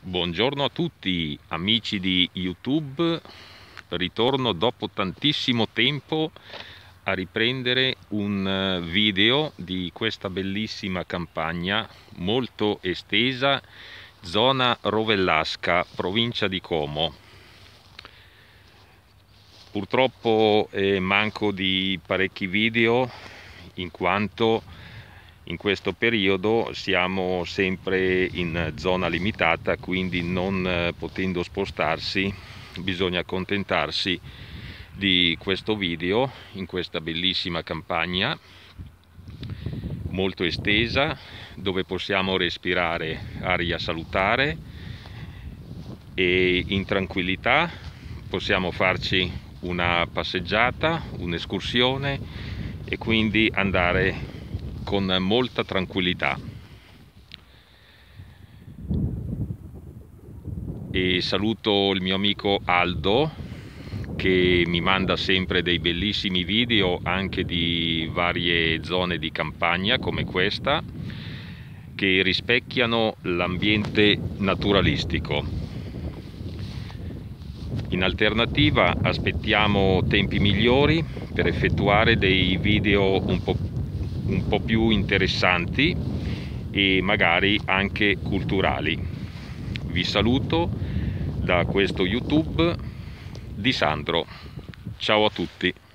Buongiorno a tutti amici di YouTube, ritorno dopo tantissimo tempo a riprendere un video di questa bellissima campagna molto estesa, zona Rovellasca, provincia di Como. Purtroppo manco di parecchi video in quanto in questo periodo siamo sempre in zona limitata, quindi non potendo spostarsi bisogna accontentarsi di questo video in questa bellissima campagna molto estesa, dove possiamo respirare aria salutare e in tranquillità possiamo farci una passeggiata, un'escursione e quindi andare con molta tranquillità. E saluto il mio amico Aldo, che mi manda sempre dei bellissimi video anche di varie zone di campagna come questa, che rispecchiano l'ambiente naturalistico. In alternativa aspettiamo tempi migliori per effettuare dei video un po' più interessanti e magari anche culturali. Vi saluto da questo YouTube di Sandro. Ciao a tutti.